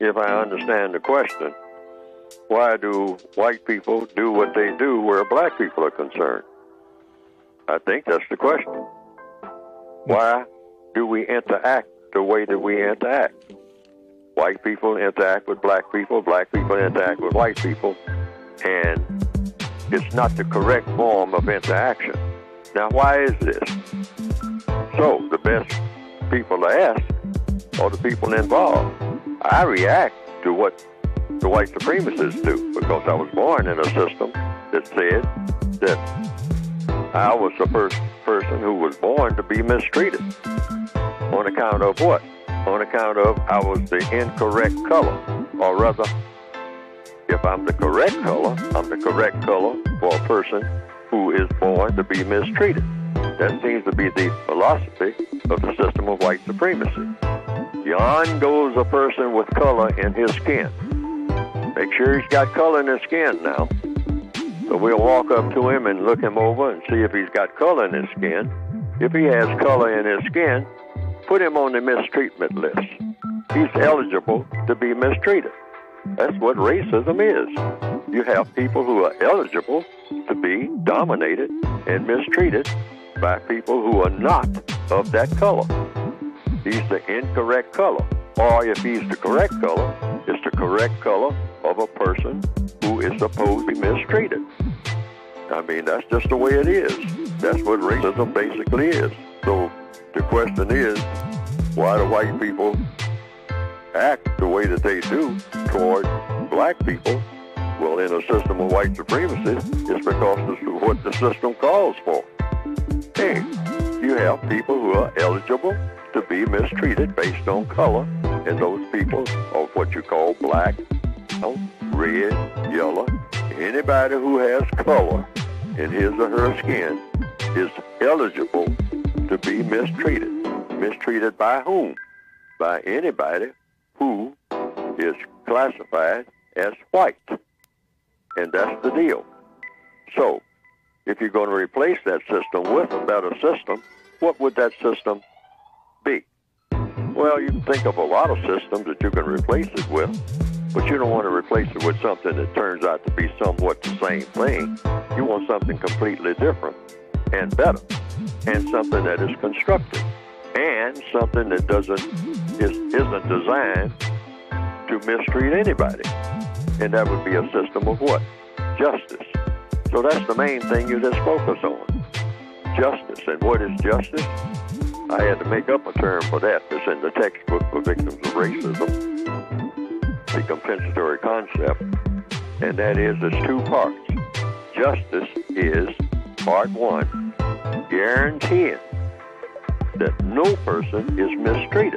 if I understand the question, why do white people do what they do where black people are concerned? I think that's the question. Why do we interact the way that we interact? White people interact with black people interact with white people, and it's not the correct form of interaction. Now, why is this? So, the best people to ask are the people involved. I react to what the white supremacists do because I was born in a system that said that I was the first person who was born to be mistreated. On account of what? On account of I was the incorrect color. Or rather, if I'm the correct color, I'm the correct color for a person who is born to be mistreated. That seems to be the philosophy of the system of white supremacy. Yon goes a person with color in his skin. Make sure he's got color in his skin now. So we'll walk up to him and look him over and see if he's got color in his skin. If he has color in his skin, put him on the mistreatment list. He's eligible to be mistreated. That's what racism is. You have people who are eligible to be dominated and mistreated by people who are not of that color. He's the incorrect color. Or if he's the correct color, it's the correct color of a person who is supposed to be mistreated. I mean, that's just the way it is. That's what racism basically is. So the question is, why do white people act the way that they do toward black people? Well, in a system of white supremacy, it's because of what the system calls for. Hey, you have people who are eligible to be mistreated based on color, and those people are what you call black, red, yellow. Anybody who has color in his or her skin is eligible to be mistreated. Mistreated by whom? By anybody who is classified as white. And that's the deal. So, if you're going to replace that system with a better system, what would that system be? Well, you can think of a lot of systems that you can replace it with, but you don't want to replace it with something that turns out to be somewhat the same thing. You want something completely different and better, and something that is constructive, and something that isn't designed to mistreat anybody. And that would be a system of what? Justice. So that's the main thing you just focus on. Justice. And what is justice? I had to make up a term for that. It's in the textbook for victims of racism, the compensatory concept, and that is it's two parts. Justice is part one, guaranteeing that no person is mistreated.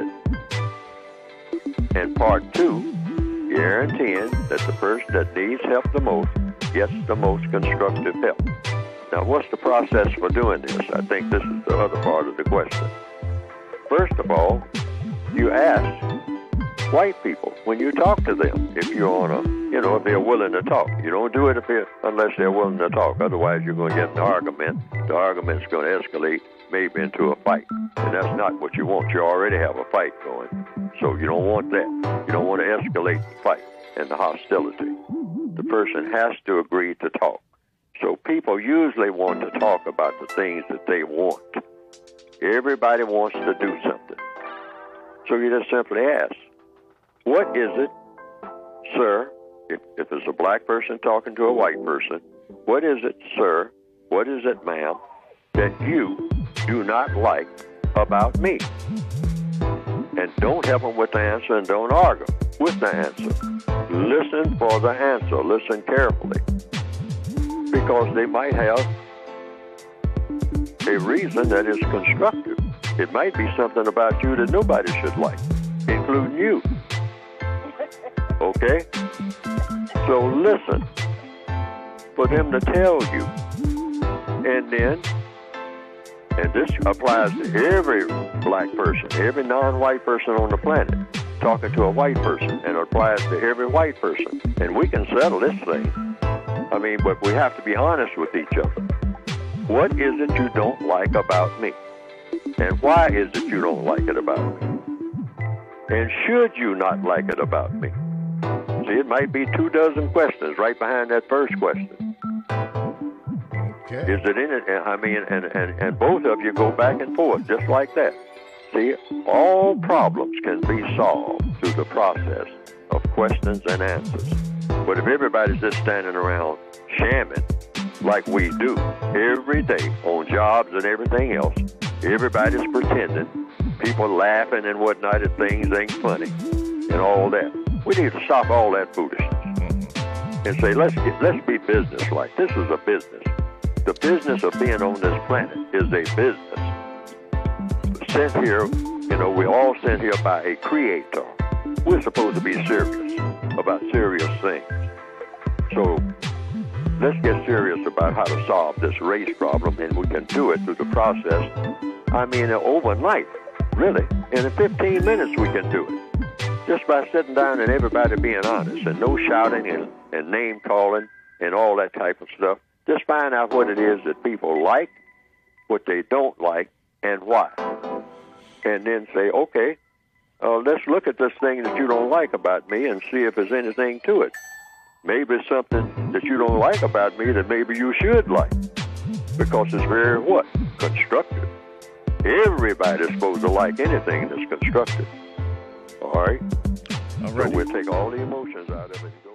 And part two, guaranteeing that the person that needs help the most gets the most constructive help. Now, what's the process for doing this? I think this is the other part of the question. First of all, you ask white people when you talk to them if you're on if they're willing to talk. You don't do it unless they're willing to talk. Otherwise, you're going to get an argument. The argument's going to escalate maybe into a fight. And that's not what you want. You already have a fight going. So you don't want that. You don't want to escalate the fight and the hostility. The person has to agree to talk. So people usually want to talk about the things that they want. Everybody wants to do something. So you just simply ask, what is it, sir, if it's a black person talking to a white person, what is it, sir, what is it, ma'am, that you do not like about me? And don't help them with the answer and don't argue with the answer. Listen for the answer. Listen carefully. Because they might have a reason that is constructive. It might be something about you that nobody should like, including you. Okay? So listen for them to tell you. And this applies to every black person, every non-white person on the planet, talking to a white person, and it applies to every white person. And we can settle this thing. I mean, but we have to be honest with each other. What is it you don't like about me? And why is it you don't like it about me? And should you not like it about me? See, it might be 24 questions right behind that first question. Okay. Is it in it? I mean, and both of you go back and forth just like that. See, all problems can be solved through the process of questions and answers. But if everybody's just standing around shamming like we do every day on jobs and everything else, everybody's pretending, people laughing and whatnot if things ain't funny and all that. We need to stop all that foolishness and say, let's be business-like. This is a business. The business of being on this planet is a business. Sent here, we're all sent here by a creator. We're supposed to be serious about serious things. So let's get serious about how to solve this race problem, and we can do it through the process. I mean, overnight, really. In 15 minutes we can do it. Just by sitting down and everybody being honest and no shouting and name calling and all that type of stuff. Just find out what it is that people like, what they don't like, and why. And then say, okay, let's look at this thing that you don't like about me and see if there's anything to it. Maybe it's something that you don't like about me that maybe you should like. Because it's very what? Constructive. Everybody's supposed to like anything that's constructive. All right? All right. So we'll take all the emotions out of it and go